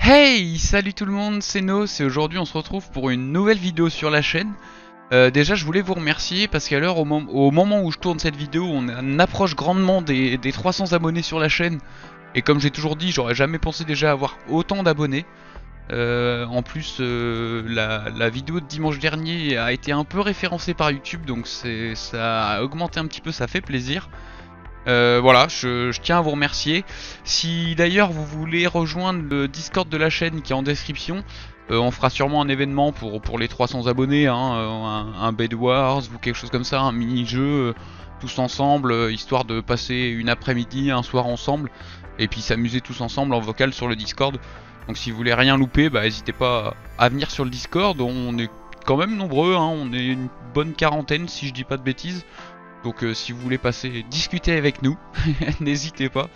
Hey, salut tout le monde, c'est Nos et aujourd'hui on se retrouve pour une nouvelle vidéo sur la chaîne. Déjà je voulais vous remercier parce qu'à l'heure au moment où je tourne cette vidéo on approche grandement des 300 abonnés sur la chaîne. Et comme j'ai toujours dit, j'aurais jamais pensé déjà avoir autant d'abonnés. En plus la vidéo de dimanche dernier a été un peu référencée par YouTube, donc ça a augmenté un petit peu, ça fait plaisir. Voilà, je tiens à vous remercier. Si d'ailleurs vous voulez rejoindre le Discord de la chaîne qui est en description, on fera sûrement un événement pour les 300 abonnés, hein, un Bed Wars ou quelque chose comme ça, un mini-jeu, tous ensemble, histoire de passer une après-midi, un soir ensemble, et puis s'amuser tous ensemble en vocal sur le Discord. Donc si vous voulez rien louper, bah n'hésitez pas à venir sur le Discord, on est quand même nombreux, hein, on est une bonne quarantaine si je dis pas de bêtises. Donc si vous voulez passer discuter avec nous, n'hésitez pas.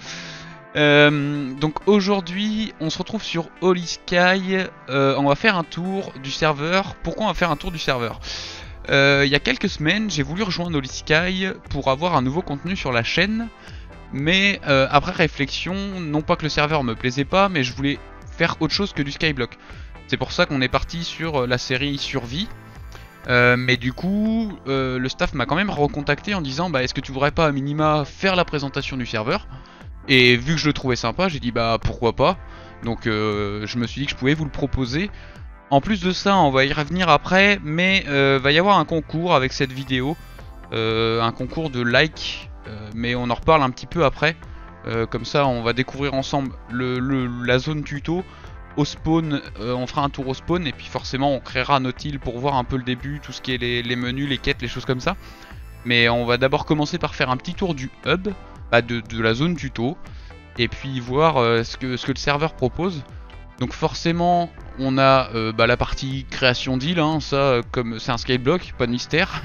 Donc aujourd'hui on se retrouve sur Holy Sky. On va faire un tour du serveur. Pourquoi on va faire un tour du serveur? Il y a quelques semaines j'ai voulu rejoindre Holy Sky pour avoir un nouveau contenu sur la chaîne. Mais après réflexion, non pas que le serveur me plaisait pas, mais je voulais faire autre chose que du Skyblock. C'est pour ça qu'on est parti sur la série Survie. Mais du coup, le staff m'a quand même recontacté en disant bah est-ce que tu voudrais pas à minima faire la présentation du serveur? Et vu que je le trouvais sympa, j'ai dit bah pourquoi pas. Donc je me suis dit que je pouvais vous le proposer. En plus de ça, on va y revenir après, mais va y avoir un concours avec cette vidéo, un concours de like, mais on en reparle un petit peu après. Comme ça, on va découvrir ensemble la zone tuto. Au spawn, on fera un tour au spawn et puis forcément on créera notre île pour voir un peu le début, tout ce qui est les menus, les quêtes, les choses comme ça. Mais on va d'abord commencer par faire un petit tour du hub, de la zone tuto, et puis voir ce que le serveur propose. Donc forcément on a la partie création d'île, hein, ça comme c'est un skyblock, pas de mystère.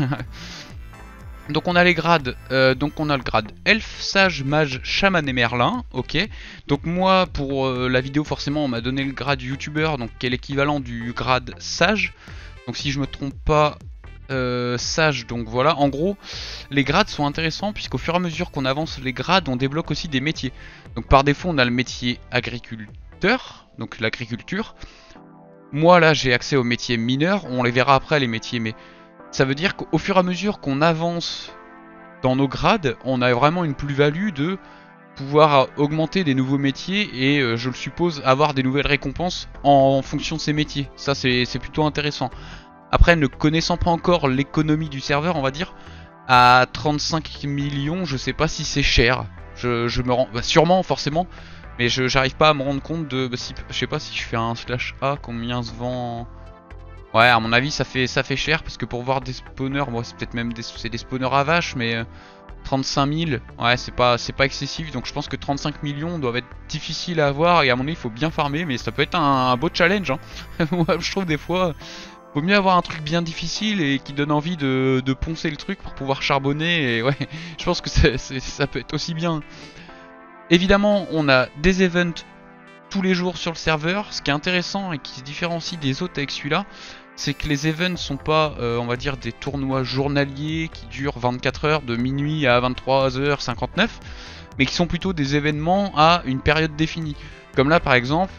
Donc on a les grades, donc on a le grade elfe, sage, mage, chaman et merlin, ok. Donc moi pour la vidéo forcément on m'a donné le grade youtubeur, donc qui est l'équivalent du grade sage. Donc si je me trompe pas, sage, donc voilà. En gros les grades sont intéressants puisqu'au fur et à mesure qu'on avance les grades on débloque aussi des métiers. Donc par défaut on a le métier agriculteur, donc l'agriculture. Moi là j'ai accès au métier mineur, on les verra après les métiers, mais ça veut dire qu'au fur et à mesure qu'on avance dans nos grades, on a vraiment une plus-value de pouvoir augmenter des nouveaux métiers et je le suppose avoir des nouvelles récompenses en fonction de ces métiers. Ça c'est plutôt intéressant. Après, ne connaissant pas encore l'économie du serveur, on va dire, à 35 millions, je sais pas si c'est cher. Je me rends... Bah, sûrement, forcément, mais j'arrive pas à me rendre compte de... si, je sais pas si je fais un /A, combien se vend... Ouais, à mon avis ça fait cher parce que pour voir des spawners, bon c'est peut-être même des spawners à vaches, mais 35 000, ouais c'est pas excessif, donc je pense que 35 millions doivent être difficiles à avoir et à mon avis il faut bien farmer, mais ça peut être un beau challenge, hein. Moi je trouve des fois vaut mieux avoir un truc bien difficile et qui donne envie de poncer le truc pour pouvoir charbonner, et ouais je pense que ça peut être aussi bien. Évidemment on a des events tous les jours sur le serveur. Ce qui est intéressant et qui se différencie des autres avec celui-là, c'est que les events sont pas, on va dire, des tournois journaliers qui durent 24 heures de minuit à 23h59, mais qui sont plutôt des événements à une période définie. Comme là par exemple,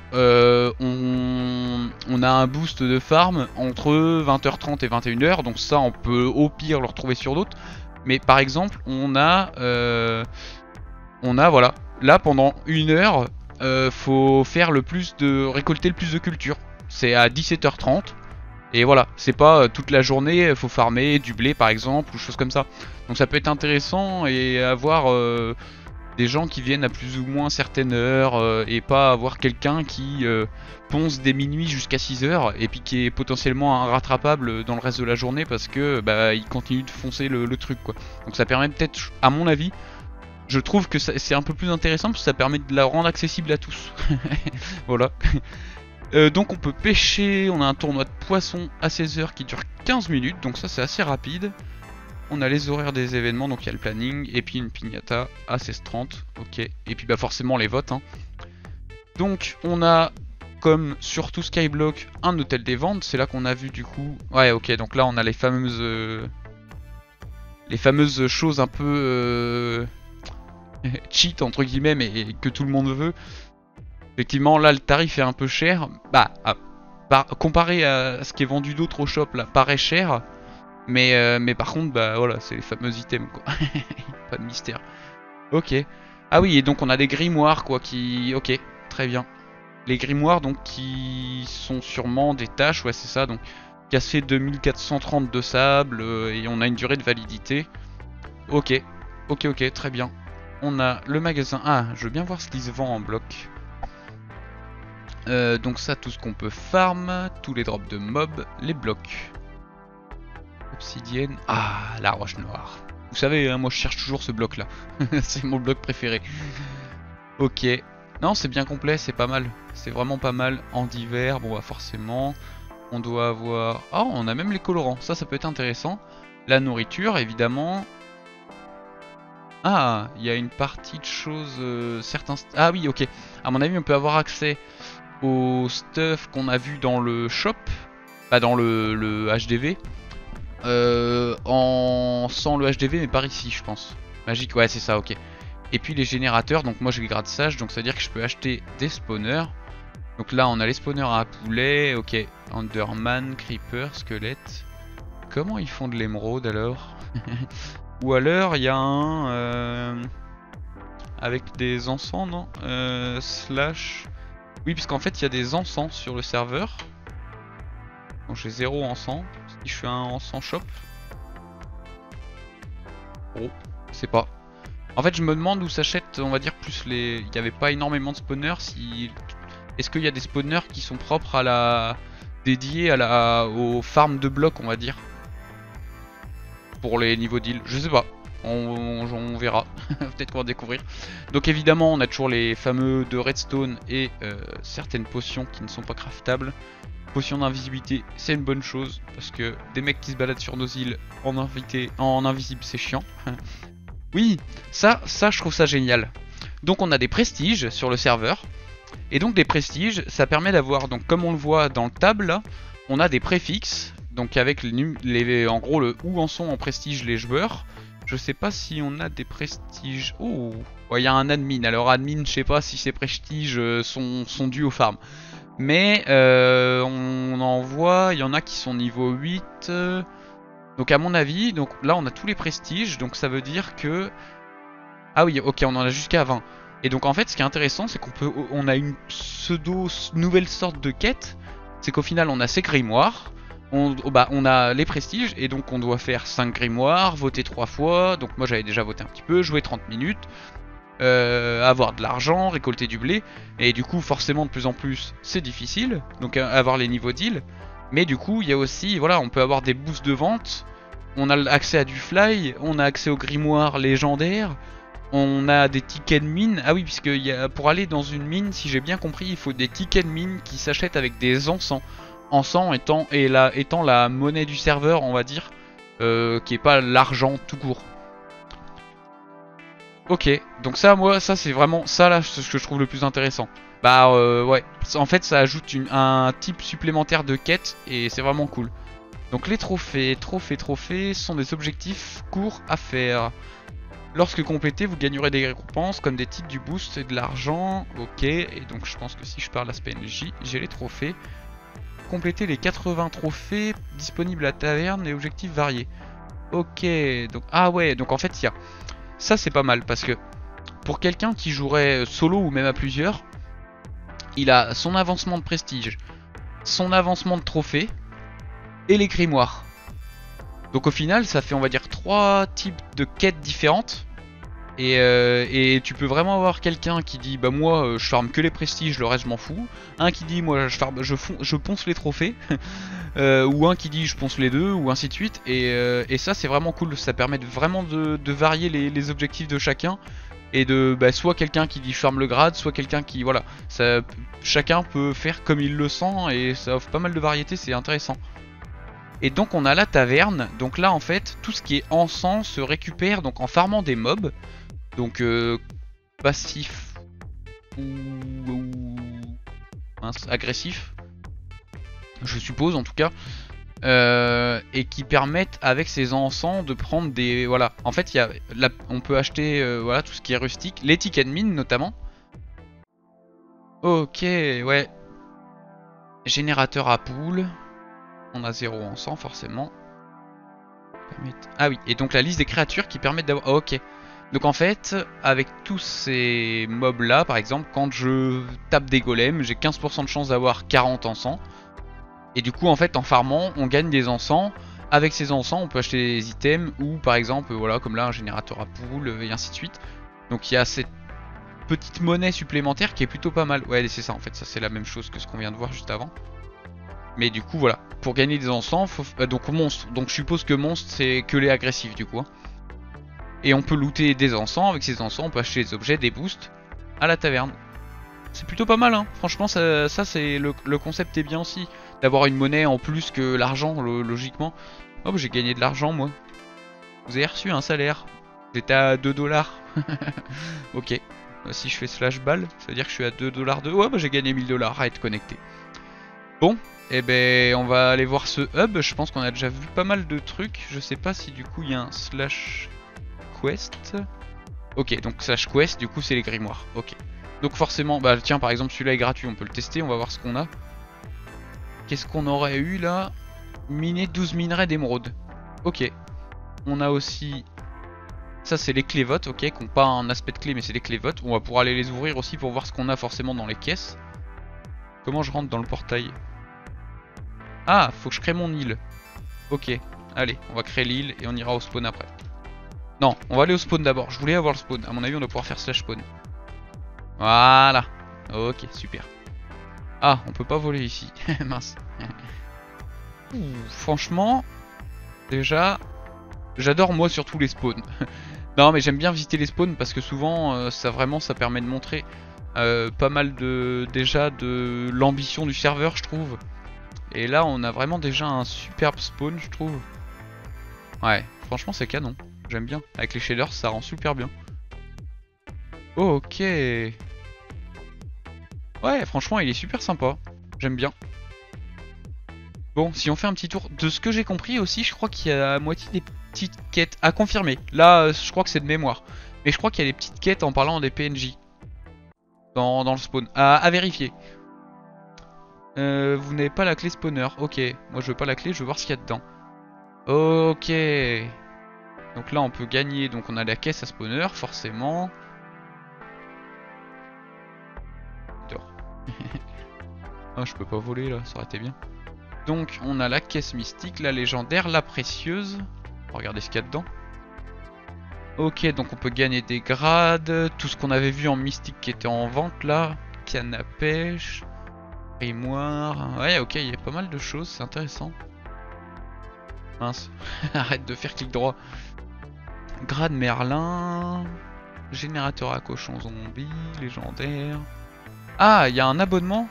on a un boost de farm entre 20h30 et 21h, donc ça on peut au pire le retrouver sur d'autres. Mais par exemple, on a voilà, là pendant une heure, faut faire récolter le plus de culture. C'est à 17h30. Et voilà, c'est pas toute la journée, faut farmer du blé par exemple, ou choses comme ça. Donc ça peut être intéressant et avoir des gens qui viennent à plus ou moins certaines heures, et pas avoir quelqu'un qui ponce des minuit jusqu'à 6h et puis qui est potentiellement rattrapable dans le reste de la journée parce que bah il continue de foncer le truc quoi. Donc ça permet peut-être, à mon avis, je trouve que c'est un peu plus intéressant parce que ça permet de la rendre accessible à tous. Voilà. Donc on peut pêcher, on a un tournoi de poissons à 16h qui dure 15 minutes, donc ça c'est assez rapide. On a les horaires des événements, donc il y a le planning, et puis une piñata à 16h30, ok. Et puis bah forcément les votes, hein. Donc on a, comme sur tout Skyblock, un hôtel des ventes, c'est là qu'on a vu du coup... Ouais ok, donc là on a les fameuses choses un peu... cheat entre guillemets, mais que tout le monde veut. Effectivement, là, le tarif est un peu cher. Bah, comparé à ce qui est vendu d'autres au shop, là, paraît cher. Mais par contre, bah voilà, c'est les fameux items, quoi. Pas de mystère. Ok. Ah oui, et donc on a des grimoires, quoi, qui... Ok, très bien. Les grimoires, donc, qui sont sûrement des tâches, ouais, c'est ça. Donc, casser 2430 de sable, et on a une durée de validité. Ok, ok, très bien. On a le magasin. Ah, je veux bien voir ce qui se vend en bloc. Donc ça, tout ce qu'on peut farm, tous les drops de mobs, les blocs. Obsidienne. Ah, la roche noire. Vous savez, hein, moi je cherche toujours ce bloc là. C'est mon bloc préféré. Ok. Non, c'est bien complet, c'est pas mal. C'est vraiment pas mal. En divers, bon bah forcément. On doit avoir... Ah, on a même les colorants. Ça peut être intéressant. La nourriture, évidemment. Ah, il y a une partie de choses... certains... Ah oui, ok. À mon avis, on peut avoir accès au stuff qu'on a vu dans le shop. Pas dans le HDV. Sans le HDV, mais par ici, je pense. Magique, ouais, c'est ça, ok. Et puis les générateurs, donc moi je les grade sage, donc ça veut dire que je peux acheter des spawners. Donc là, on a les spawners à poulet, ok. Enderman, creeper, squelette. Comment ils font de l'émeraude alors? Ou alors, il y a un... avec des encens, non? Slash... Oui, puisqu'en fait, il y a des encens sur le serveur. Donc j'ai 0 encens. Si je fais un encens shop... Oh, je sais pas. En fait, je me demande où s'achètent, on va dire, plus les... Il n'y avait pas énormément de spawners, si... Est-ce qu'il y a des spawners qui sont propres à la... dédiés à la... aux farms de blocs, on va dire? Pour les niveaux d'île, je sais pas. On verra. Peut-être qu'on va découvrir. Donc évidemment, on a toujours les fameux de redstone et certaines potions qui ne sont pas craftables. Potion d'invisibilité, c'est une bonne chose, parce que des mecs qui se baladent sur nos îles en invisible, c'est chiant. Oui, ça je trouve ça génial. Donc on a des prestiges sur le serveur, et donc des prestiges, ça permet d'avoir, donc comme on le voit dans le tab là, on a des préfixes, donc avec en gros le où en sont en prestige les joueurs. Je sais pas si on a des prestiges. Oh, il y a un admin, alors admin, je sais pas si ces prestiges sont dus aux farms. Mais on en voit, il y en a qui sont niveau 8. Donc à mon avis, donc là on a tous les prestiges, donc ça veut dire que... Ah oui, ok, on en a jusqu'à 20. Et donc en fait ce qui est intéressant, c'est on a une pseudo nouvelle sorte de quête. C'est qu'au final on a ces grimoires, on a les prestiges, et donc on doit faire 5 grimoires, voter 3 fois. Donc moi j'avais déjà voté un petit peu, jouer 30 minutes. Avoir de l'argent, récolter du blé, et du coup forcément de plus en plus c'est difficile, donc avoir les niveaux d'île, mais du coup il y a aussi, voilà, on peut avoir des boosts de vente, on a accès à du fly, on a accès aux grimoires légendaires, on a des tickets de mine, ah oui, puisque pour aller dans une mine, si j'ai bien compris, il faut des tickets de mine qui s'achètent avec des encens, étant la monnaie du serveur, on va dire, qui est pas l'argent tout court. Ok, donc ça, moi, ça c'est vraiment ça là ce que je trouve le plus intéressant. Bah ouais, en fait ça ajoute un type supplémentaire de quête et c'est vraiment cool. Donc les trophées sont des objectifs courts à faire. Lorsque complétés, vous gagnerez des récompenses comme des titres du boost et de l'argent. Ok, et donc je pense que si je parle à ce PNJ, j'ai les trophées. Compléter les 80 trophées disponibles à la taverne et objectifs variés. Ok, donc ah ouais, donc en fait il y a... Ça c'est pas mal parce que pour quelqu'un qui jouerait solo ou même à plusieurs, il a son avancement de prestige, son avancement de trophée et les grimoires. Donc au final ça fait on va dire 3 types de quêtes différentes. Et tu peux vraiment avoir quelqu'un qui dit bah moi je farme que les prestiges, le reste je m'en fous. Un qui dit moi je ponce les trophées. Ou un qui dit je ponce les deux, ou ainsi de suite. Et ça c'est vraiment cool, ça permet vraiment de varier les objectifs de chacun. Et de soit quelqu'un qui dit je farme le grade, soit quelqu'un qui voilà. Chacun peut faire comme il le sent et ça offre pas mal de variété, c'est intéressant. Et donc on a la taverne, donc là en fait tout ce qui est encens se récupère donc en farmant des mobs. Donc passif ou agressif, je suppose en tout cas, et qui permettent avec ces encens de prendre des... Voilà, en fait on peut acheter voilà, tout ce qui est rustique, les tickets de mine notamment. Ok, ouais. Générateur à poule. On a 0 en sang forcément. Ah oui, et donc la liste des créatures qui permettent d'avoir... Oh, ok. Donc en fait, avec tous ces mobs là, par exemple, quand je tape des golems, j'ai 15% de chance d'avoir 40 encens. Et du coup, en fait, en farmant, on gagne des encens. Avec ces encens, on peut acheter des items ou par exemple, voilà, comme là, un générateur à poule et ainsi de suite. Donc il y a cette petite monnaie supplémentaire qui est plutôt pas mal. Ouais, c'est ça en fait, ça c'est la même chose que ce qu'on vient de voir juste avant. Mais du coup, voilà, pour gagner des encens, donc monstre. Donc je suppose que monstre c'est que les agressifs du coup. Hein. Et on peut looter des encens. Avec ces encens, on peut acheter des objets, des boosts à la taverne. C'est plutôt pas mal, hein. Franchement, ça c'est le concept est bien aussi. D'avoir une monnaie en plus que l'argent, logiquement. Oh, bah, j'ai gagné de l'argent, moi. Vous avez reçu un salaire. J'étais à 2 $. Ok. Si je fais slash balle, ça veut dire que je suis à 2 $ de... Ouais, bah j'ai gagné 1000 $ à être connecté. Bon, et ben on va aller voir ce hub. Je pense qu'on a déjà vu pas mal de trucs. Je sais pas si du coup il y a un slash quest. Ok, donc slash quest, du coup c'est les grimoires. Ok. Donc forcément, bah tiens par exemple celui-là est gratuit, on peut le tester, on va voir ce qu'on a. Qu'est-ce qu'on aurait eu là? Miner 12 minerais d'émeraude. Ok. On a aussi... Ça c'est les clévotes, ok, qui n'ont pas un aspect de clé mais c'est les clévotes. On va pouvoir aller les ouvrir aussi pour voir ce qu'on a forcément dans les caisses. Comment je rentre dans le portail? Ah, faut que je crée mon île. Ok, allez, on va créer l'île et on ira au spawn après. Non, on va aller au spawn d'abord. Je voulais avoir le spawn. À mon avis, on doit pouvoir faire slash spawn. Voilà. Ok, super. Ah, on peut pas voler ici. Mince. Franchement, déjà, j'adore moi surtout les spawns. Non, mais j'aime bien visiter les spawns parce que souvent, ça permet de montrer pas mal déjà de l'ambition du serveur, je trouve. Et là, on a vraiment déjà un superbe spawn, je trouve. Ouais, franchement, c'est canon. J'aime bien. Avec les shaders, ça rend super bien. Oh, ok. Ouais, franchement, il est super sympa. J'aime bien. Bon, si on fait un petit tour, de ce que j'ai compris aussi, je crois qu'il y a à moitié des petites quêtes à confirmer. Là, je crois que c'est de mémoire. Mais je crois qu'il y a des petites quêtes en parlant des PNJ. Dans le spawn. À vérifier. Vous n'avez pas la clé spawner. Ok, moi je veux pas la clé, je veux voir ce qu'il y a dedans. Ok. Donc là on peut gagner, donc on a la caisse à spawner, forcément. Ah, je peux pas voler là, ça aurait été bien. Donc on a la caisse mystique, la légendaire, la précieuse. On va regarder ce qu'il y a dedans. Ok, donc on peut gagner des grades, tout ce qu'on avait vu en mystique qui était en vente là. Canne à pêche, grimoire. Ouais, ok, il y a pas mal de choses, c'est intéressant. Mince, arrête de faire clic droit. Grade Merlin, générateur à cochon zombie, légendaire. Ah, il y a un abonnement.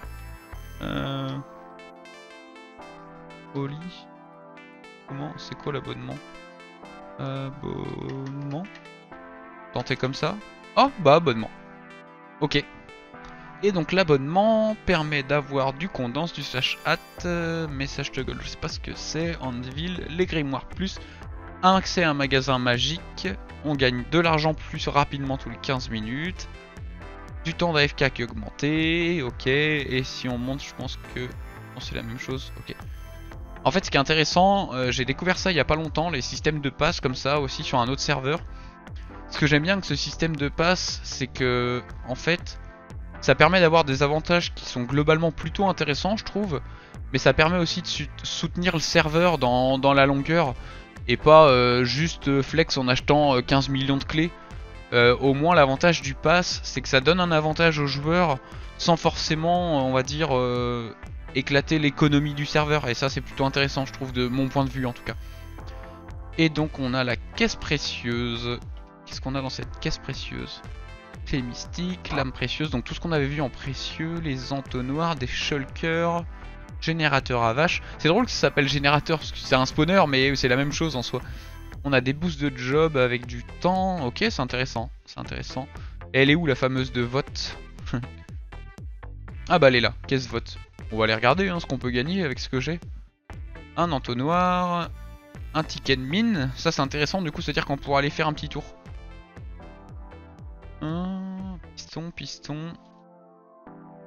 Oli. Comment? C'est quoi l'abonnement? Abonnement. Tenter comme ça. Oh, bah abonnement. Ok. Et donc l'abonnement permet d'avoir du condense, du slash hat, message toggle, je sais pas ce que c'est, Anvil, les grimoires plus, un accès à un magasin magique, on gagne de l'argent plus rapidement tous les 15 minutes, du temps d'AFK qui est augmenté, ok, et si on monte je pense que... Non, c'est la même chose, ok. En fait ce qui est intéressant, j'ai découvert ça il y a pas longtemps, les systèmes de passe comme ça aussi sur un autre serveur. Ce que j'aime bien avec ce système de passe, c'est que en fait... Ça permet d'avoir des avantages qui sont globalement plutôt intéressants, je trouve. Mais ça permet aussi de soutenir le serveur dans la longueur. Et pas juste flex en achetant 15 millions de clés. Au moins l'avantage du pass, c'est que ça donne un avantage aux joueurs sans forcément, on va dire, éclater l'économie du serveur. Et ça c'est plutôt intéressant, je trouve, de mon point de vue en tout cas. Et donc on a la caisse précieuse. Qu'est-ce qu'on a dans cette caisse précieuse? Clé mystique, lame précieuse, donc tout ce qu'on avait vu en précieux, les entonnoirs, des shulkers, générateur à vache. C'est drôle que ça s'appelle générateur parce que c'est un spawner mais c'est la même chose en soi. On a des boosts de job avec du temps, ok c'est intéressant, c'est intéressant. Et elle est où la fameuse de vote? Ah bah elle est là, caisse vote. On va aller regarder hein, ce qu'on peut gagner avec ce que j'ai. Un entonnoir, un ticket de mine, ça c'est intéressant du coup, c'est à dire qu'on pourra aller faire un petit tour. Piston, piston.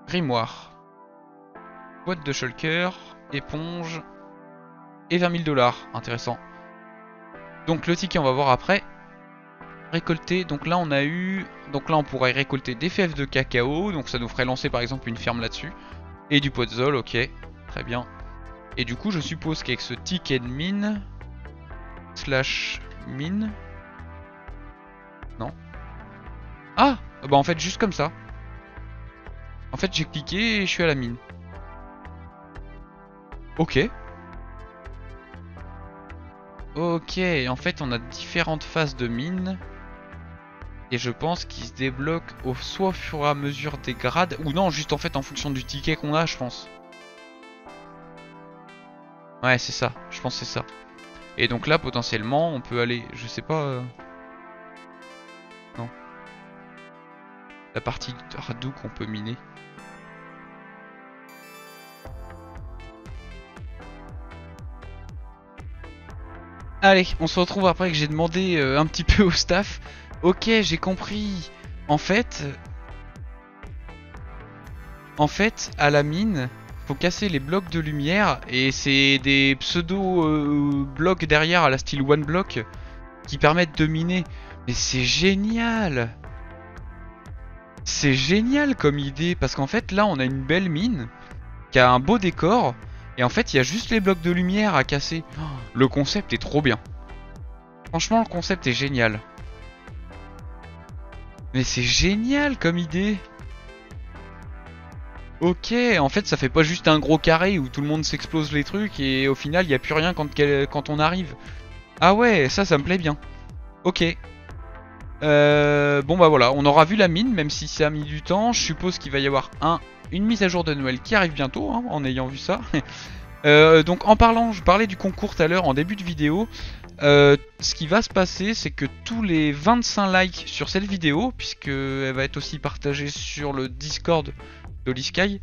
Grimoire. Boîte de shulker. Éponge. Et 20 000 $. Intéressant. Donc le ticket on va voir après. Récolter, donc là on a eu... Donc là on pourrait récolter des fèves de cacao. Donc ça nous ferait lancer par exemple une ferme là-dessus. Et du podzol, ok. Très bien. Et du coup je suppose qu'avec ce ticket de mine... Slash mine... Non. Ah bah en fait juste comme ça. En fait j'ai cliqué et je suis à la mine. Ok. Ok, en fait on a différentes phases de mine. Et je pense qu'il se débloque soit au fur et à mesure des grades, ou non, juste en fait en fonction du ticket qu'on a, je pense. Ouais, c'est ça, je pense que c'est ça. Et donc là, potentiellement, on peut aller, je sais pas... Non. La partie d'où qu'on peut miner. Allez, on se retrouve après que j'ai demandé un petit peu au staff. Ok, j'ai compris. En fait, à la mine, faut casser les blocs de lumière et c'est des pseudo blocs derrière à la style one block qui permettent de miner. Mais c'est génial! C'est génial comme idée parce qu'en fait là on a une belle mine qui a un beau décor et en fait il y a juste les blocs de lumière à casser. Oh, le concept est trop bien. Franchement le concept est génial. Mais c'est génial comme idée. Ok, en fait ça fait pas juste un gros carré où tout le monde s'explose les trucs et au final il n'y a plus rien quand on arrive. Ah ouais, ça me plaît bien. Ok. Bon bah voilà, on aura vu la mine même si ça a mis du temps. Je suppose qu'il va y avoir une mise à jour de Noël qui arrive bientôt hein, en ayant vu ça. Donc en parlant, je parlais du concours tout à l'heure en début de vidéo. Ce qui va se passer, c'est que tous les 25 likes sur cette vidéo, puisque elle va être aussi partagée sur le Discord d'Olisky,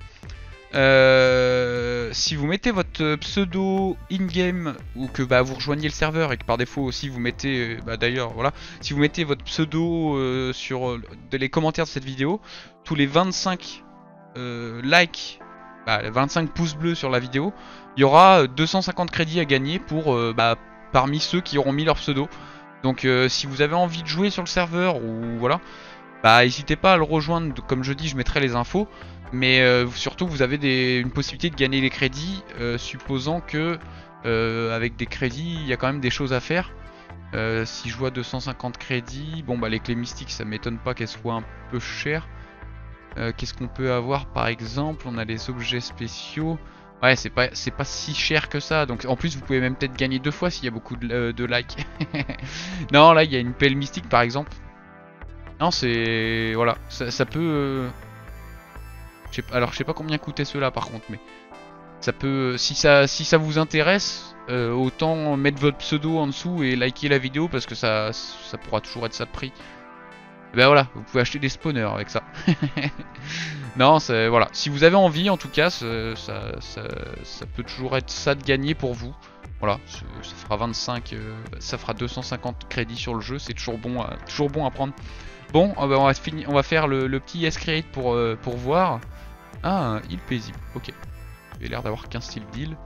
si vous mettez votre pseudo in-game ou que bah, vous rejoignez le serveur et que par défaut aussi vous mettez, d'ailleurs voilà, si vous mettez votre pseudo sur les commentaires de cette vidéo, tous les 25 likes, les 25 pouces bleus sur la vidéo, il y aura 250 crédits à gagner pour parmi ceux qui auront mis leur pseudo. Donc si vous avez envie de jouer sur le serveur ou voilà, n'hésitez pas à le rejoindre. Comme je dis, je mettrai les infos. Mais surtout vous avez une possibilité de gagner les crédits, supposant que avec des crédits il y a quand même des choses à faire. Si je vois 250 crédits, bon bah les clés mystiques ça m'étonne pas qu'elles soient un peu chères. Qu'est-ce qu'on peut avoir par exemple? On a les objets spéciaux. Ouais, c'est pas si cher que ça. Donc en plus vous pouvez même peut-être gagner 2 fois s'il y a beaucoup de likes. Non, là il y a une pelle mystique par exemple. Non, c'est voilà, ça peut. Alors je sais pas combien coûtait ceux-là par contre, mais ça peut. Si ça vous intéresse, autant mettre votre pseudo en dessous et liker la vidéo parce que ça pourra toujours être ça de prix. Et ben voilà, vous pouvez acheter des spawners avec ça. Non, voilà. Si vous avez envie, en tout cas, ça peut toujours être ça de gagner pour vous. Voilà, ça fera 25, ça fera 250 crédits sur le jeu. C'est toujours bon à prendre. Bon, on va faire le petit escalate pour voir. Ah, île paisible. Ok. Il a l'air d'avoir qu'un style d'île.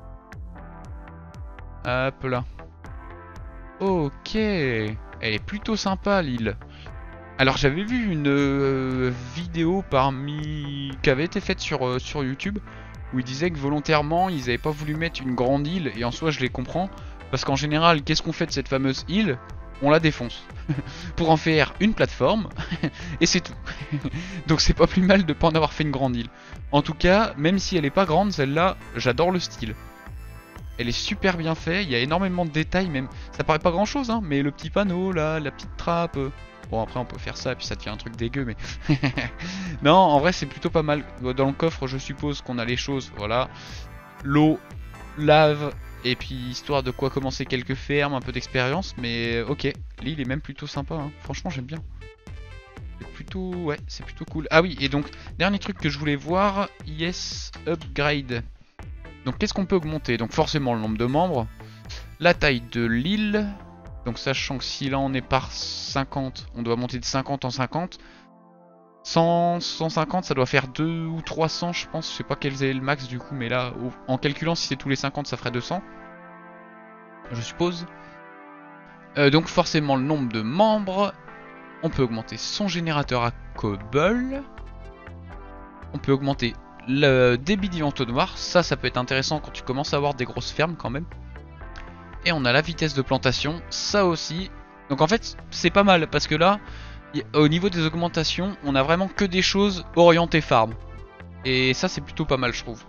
Hop là. Ok. Elle est plutôt sympa l'île. Alors j'avais vu une vidéo qui avait été faite sur YouTube où ils disaient que volontairement ils n'avaient pas voulu mettre une grande île, et en soi je les comprends parce qu'en général qu'est-ce qu'on fait de cette fameuse île? On la défonce pour en faire une plateforme et c'est tout. Donc c'est pas plus mal de pas en avoir fait une grande île. En tout cas, même si elle est pas grande, celle-là, j'adore le style. Elle est super bien faite, il y a énormément de détails, même ça paraît pas grand chose hein, mais le petit panneau là, la petite trappe. Bon après on peut faire ça et puis ça devient un truc dégueu mais... Non en vrai c'est plutôt pas mal. Dans le coffre je suppose qu'on a les choses, voilà. L'eau, lave, et puis histoire de quoi commencer quelques fermes, un peu d'expérience. Mais ok, l'île est même plutôt sympa hein. Franchement j'aime bien. C'est plutôt cool. Ah oui, et donc dernier truc que je voulais voir, yes upgrade. Donc qu'est-ce qu'on peut augmenter? Donc forcément le nombre de membres, la taille de l'île. Donc sachant que si là on est par 50, on doit monter de 50 en 50. 100, 150, ça doit faire 2 ou 300 je pense, je sais pas quel est le max du coup, mais là, en calculant si c'est tous les 50, ça ferait 200, je suppose. Donc forcément le nombre de membres, on peut augmenter son générateur à cobble, on peut augmenter le débit d'entonnoir, ça peut être intéressant quand tu commences à avoir des grosses fermes quand même. Et on a la vitesse de plantation, ça aussi. Donc en fait c'est pas mal parce que là, au niveau des augmentations, on a vraiment que des choses orientées farm. Et ça c'est plutôt pas mal je trouve.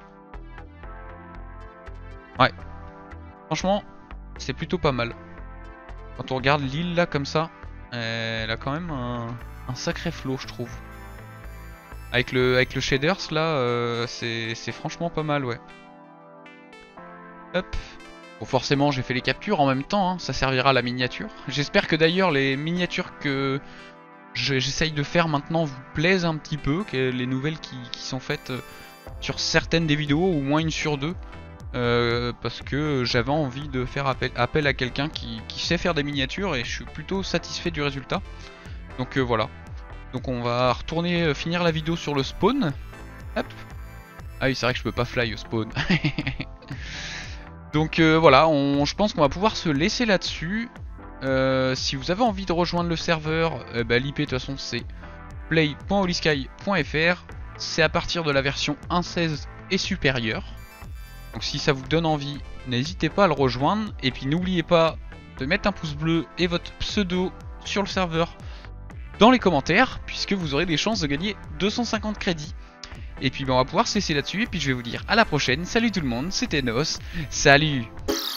Ouais, franchement c'est plutôt pas mal. Quand on regarde l'île là comme ça, elle a quand même un sacré flow je trouve. Avec le shaders là, c'est franchement pas mal, ouais. Hop. Bon, forcément j'ai fait les captures en même temps, hein, ça servira à la miniature. J'espère que d'ailleurs les miniatures que j'essaye de faire maintenant vous plaisent un petit peu, que les nouvelles qui sont faites sur certaines des vidéos, au moins une sur deux. Parce que j'avais envie de faire appel à quelqu'un qui sait faire des miniatures et je suis plutôt satisfait du résultat. Donc voilà. Donc on va retourner finir la vidéo sur le spawn. Hop. Ah oui c'est vrai que je peux pas fly au spawn. Donc voilà, je pense qu'on va pouvoir se laisser là-dessus. Si vous avez envie de rejoindre le serveur, l'IP de toute façon c'est play.holysky.fr. C'est à partir de la version 1.16 et supérieure. Donc si ça vous donne envie, n'hésitez pas à le rejoindre. Et puis n'oubliez pas de mettre un pouce bleu et votre pseudo sur le serveur dans les commentaires, puisque vous aurez des chances de gagner 250 crédits. Et puis on va pouvoir cesser là-dessus, et puis je vais vous dire à la prochaine. Salut tout le monde, c'était Nos, salut.